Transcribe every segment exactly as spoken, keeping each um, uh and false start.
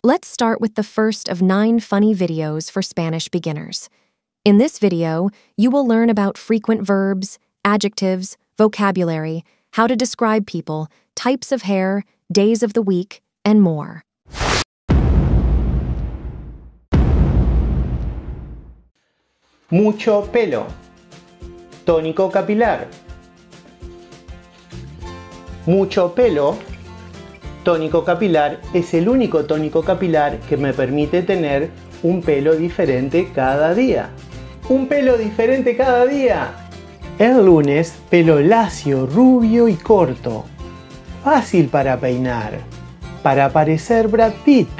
Let's start with the first of nine funny videos for Spanish beginners. In this video, you will learn about frequent verbs, adjectives, vocabulary, how to describe people, types of hair, days of the week, and more. Mucho pelo. Tónico capilar. Mucho pelo. Tónico capilar es el único tónico capilar que me permite tener un pelo diferente cada día. ¡Un pelo diferente cada día! El lunes, pelo lacio, rubio y corto. Fácil para peinar. Para parecer Brad Pitt.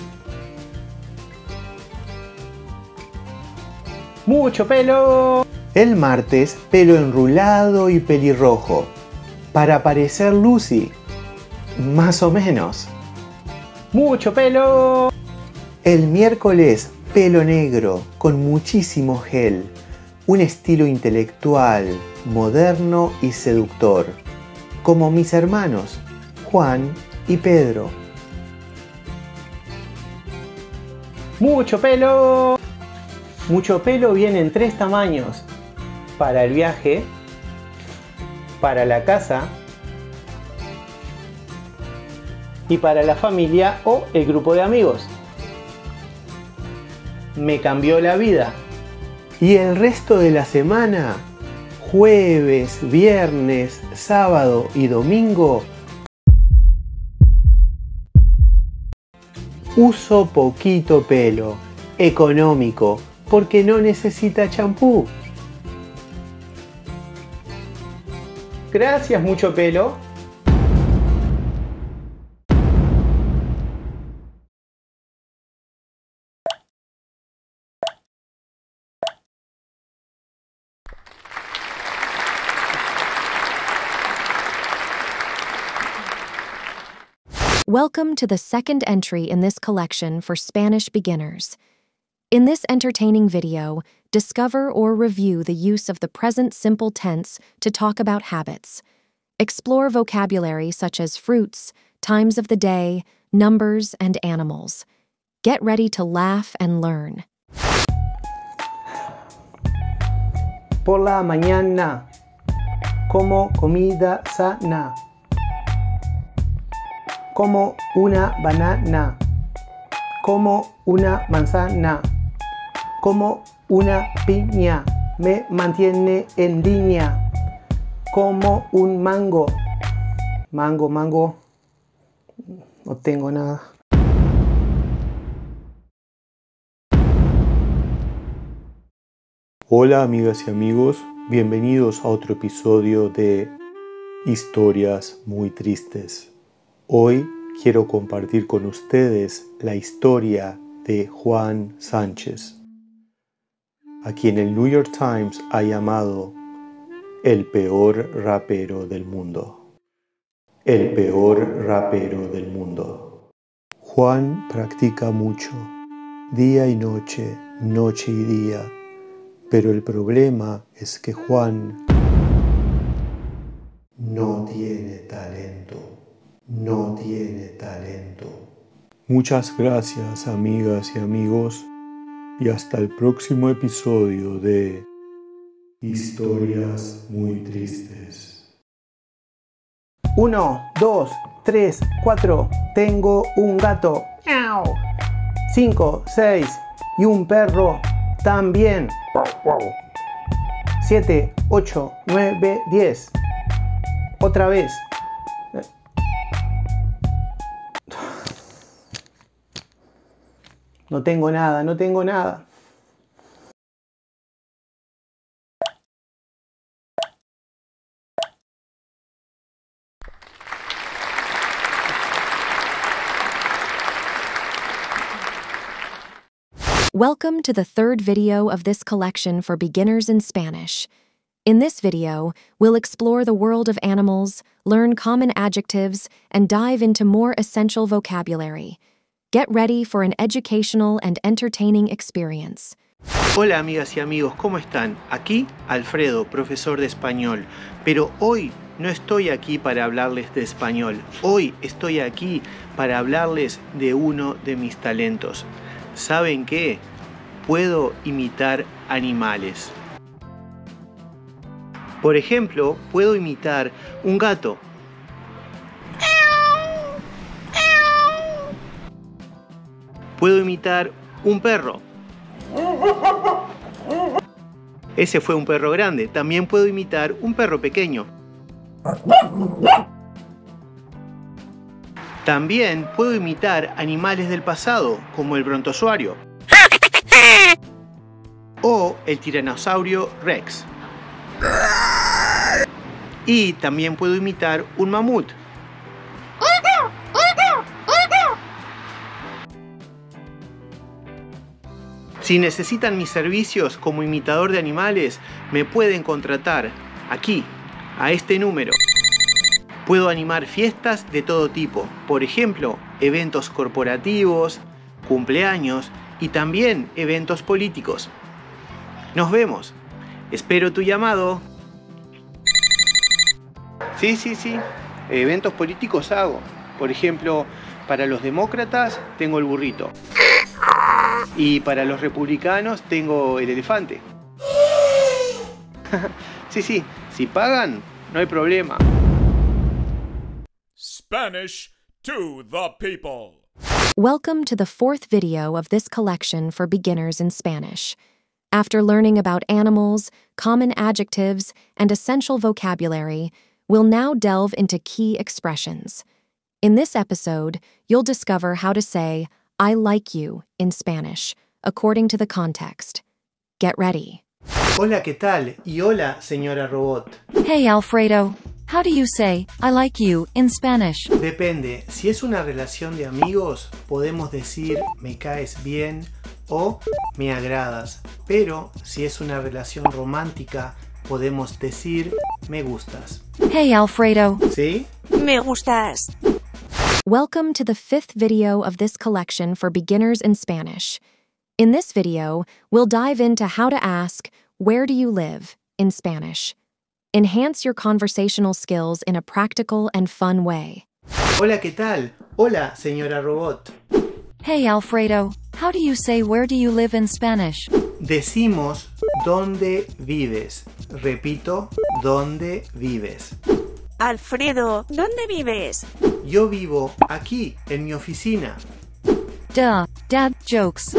¡Mucho pelo! El martes, pelo enrulado y pelirrojo. Para parecer Lucy. Más o menos. ¡Mucho pelo! El miércoles, pelo negro, con muchísimo gel. Un estilo intelectual, moderno y seductor. Como mis hermanos, Juan y Pedro. ¡Mucho pelo! Mucho pelo viene en tres tamaños. Para el viaje, para la casa y para la familia o el grupo de amigos. Me cambió la vida. Y el resto de la semana, jueves, viernes, sábado y domingo, uso poquito pelo, económico, porque no necesita champú. Gracias, mucho pelo. Welcome to the second entry in this collection for Spanish beginners. In this entertaining video, discover or review the use of the present simple tense to talk about habits. Explore vocabulary such as fruits, times of the day, numbers, and animals. Get ready to laugh and learn. Por la mañana, como comida sana. Como una banana. Como una manzana. Como una piña. Me mantiene en línea. Como un mango. Mango, mango. No tengo nada. Hola amigas y amigos, bienvenidos a otro episodio de Historias muy tristes. Hoy quiero compartir con ustedes la historia de Juan Sánchez, a quien el New York Times ha llamado el peor rapero del mundo. El peor rapero del mundo. Juan practica mucho, día y noche, noche y día, pero el problema es que Juan no tiene talento. No tiene talento. Muchas gracias, amigas y amigos, y hasta el próximo episodio de Historias muy tristes. Uno, dos, tres, cuatro. Tengo un gato. ¡Miau! Cinco, seis. Y un perro también. Siete, ocho, nueve, diez. Otra vez. No tengo nada, no tengo nada. Welcome to the third video of this collection for beginners in Spanish. In this video, we'll explore the world of animals, learn common adjectives, and dive into more essential vocabulary. Get ready for an educational and entertaining experience. Hola amigas y amigos, ¿cómo están? Aquí Alfredo, profesor de español, pero hoy no estoy aquí para hablarles de español, hoy estoy aquí para hablarles de uno de mis talentos. ¿Saben qué? Puedo imitar animales. Por ejemplo, puedo imitar un gato. Puedo imitar un perro. Ese fue un perro grande. También puedo imitar un perro pequeño. También puedo imitar animales del pasado, como el brontosaurio o el tiranosaurio Rex. Y también puedo imitar un mamut. Si necesitan mis servicios como imitador de animales, me pueden contratar aquí, a este número. Puedo animar fiestas de todo tipo, por ejemplo, eventos corporativos, cumpleaños y también eventos políticos. Nos vemos. Espero tu llamado. Sí, sí, sí. Eventos políticos hago. Por ejemplo, para los demócratas tengo el burrito. Y para los republicanos tengo el elefante. Sí, sí. Si pagan, no hay problema. Spanish to the people. Welcome to the fourth video of this collection for beginners in Spanish. After learning about animals, common adjectives, and essential vocabulary, we'll now delve into key expressions. In this episode, you'll discover how to say, I like you in Spanish, according to the context. Get ready. Hola, ¿qué tal? Y hola, señora robot. Hey, Alfredo. How do you say, I like you, in Spanish? Depende. Si es una relación de amigos, podemos decir me caes bien o me agradas. Pero si es una relación romántica, podemos decir me gustas. Hey, Alfredo. ¿Sí? Me gustas. Welcome to the fifth video of this collection for beginners in Spanish. In this video, we'll dive into how to ask, where do you live, in Spanish. Enhance your conversational skills in a practical and fun way. Hola, ¿qué tal? Hola, señora robot. Hey, Alfredo. How do you say where do you live in Spanish? Decimos ¿dónde vives? Repito, ¿dónde vives? Alfredo, ¿dónde vives? Yo vivo aquí, en mi oficina. Duh, dad jokes.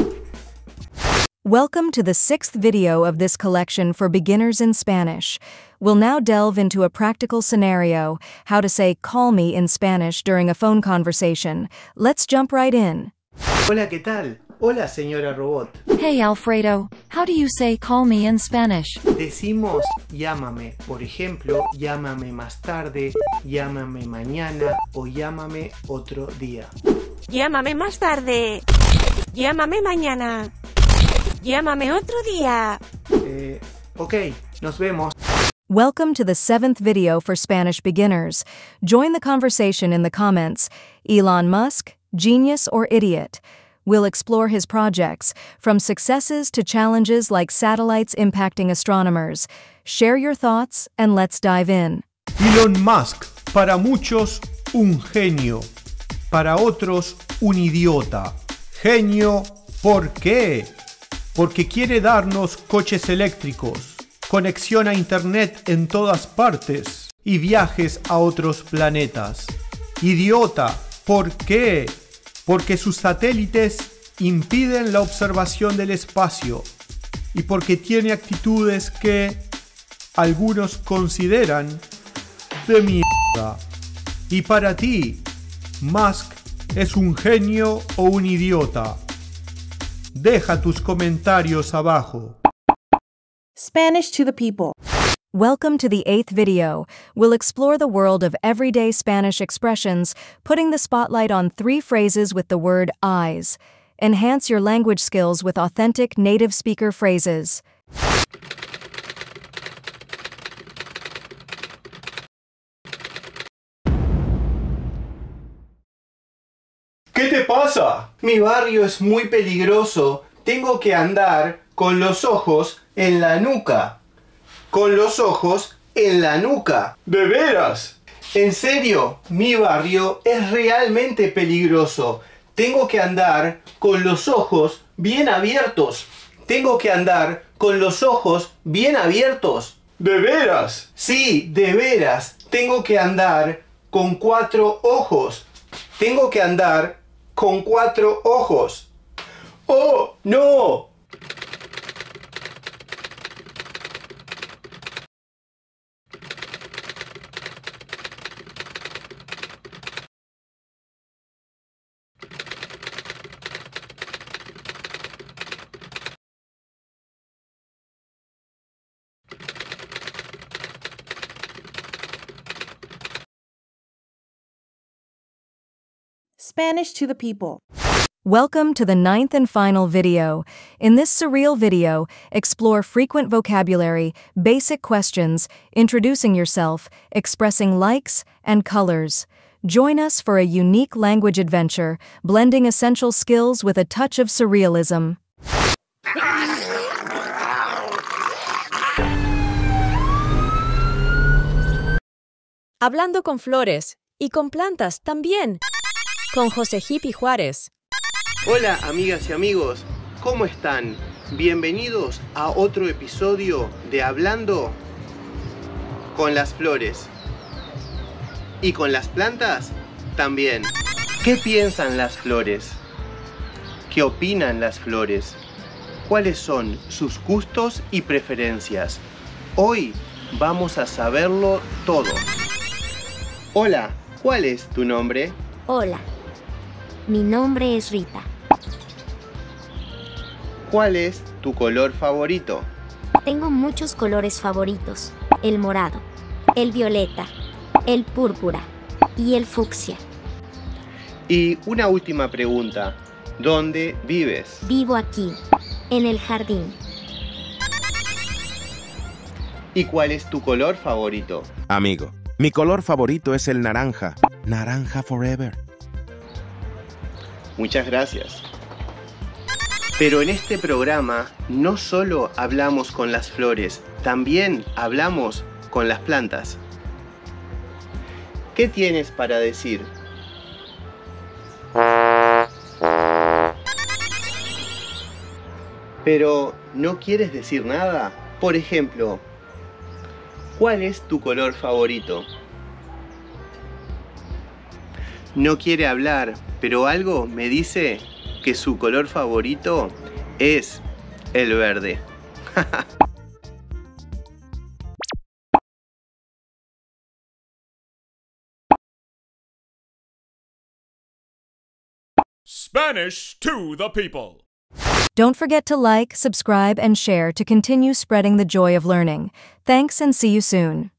Welcome to the sixth video of this collection for beginners in Spanish. We'll now delve into a practical scenario, how to say call me in Spanish during a phone conversation. Let's jump right in. Hola, ¿qué tal? Hola, señora robot. Hey, Alfredo. How do you say call me in Spanish? Decimos llámame, por ejemplo, llámame más tarde, llámame mañana o llámame otro día. Llámame más tarde. Llámame mañana. Llámame otro día. Eh, ok, nos vemos. Welcome to the seventh video for Spanish beginners. Join the conversation in the comments. Elon Musk, genius or idiot? We'll explore his projects, from successes to challenges like satellites impacting astronomers. Share your thoughts and let's dive in. Elon Musk, para muchos un genio, para otros un idiota. Genio, ¿por qué? Porque quiere darnos coches eléctricos, conexión a internet en todas partes y viajes a otros planetas. Idiota, ¿por qué? Porque sus satélites impiden la observación del espacio y porque tiene actitudes que algunos consideran de mierda. Y para ti, Musk es un genio o un idiota. Deja tus comentarios abajo. Spanish to the people. Welcome to the eighth video. We'll explore the world of everyday Spanish expressions, putting the spotlight on three phrases with the word eyes. Enhance your language skills with authentic native speaker phrases. ¿Qué te pasa? Mi barrio es muy peligroso. tengo que andar con los ojos en la nuca. Con los ojos en la nuca. ¿De veras? En serio, mi barrio es realmente peligroso. Tengo que andar con los ojos bien abiertos. Tengo que andar con los ojos bien abiertos. ¿De veras? Sí, de veras. Tengo que andar con cuatro ojos. Tengo que andar con cuatro ojos. ¡Oh, no! Spanish to the people. Welcome to the ninth and final video. In this surreal video, explore frequent vocabulary, basic questions, introducing yourself, expressing likes and colors. Join us for a unique language adventure, blending essential skills with a touch of surrealism. Hablando con flores y con plantas también. Con José Hippie Juárez. Hola amigas y amigos, ¿cómo están? Bienvenidos a otro episodio de Hablando con las flores. Y con las plantas también. ¿Qué piensan las flores? ¿Qué opinan las flores? ¿Cuáles son sus gustos y preferencias? Hoy vamos a saberlo todo. Hola, ¿cuál es tu nombre? Hola, mi nombre es Rita. ¿Cuál es tu color favorito? Tengo muchos colores favoritos. El morado, el violeta, el púrpura y el fucsia. Y una última pregunta. ¿Dónde vives? Vivo aquí, en el jardín. ¿Y cuál es tu color favorito? Amigo, mi color favorito es el naranja. Naranja forever. Muchas gracias. Pero en este programa no solo hablamos con las flores, también hablamos con las plantas. ¿Qué tienes para decir? Pero, ¿no quieres decir nada? Por ejemplo, ¿cuál es tu color favorito? No quiere hablar, pero algo me dice que su color favorito es el verde. Spanish to the people. Don't forget to like, subscribe, and share to continue spreading the joy of learning. Thanks and see you soon.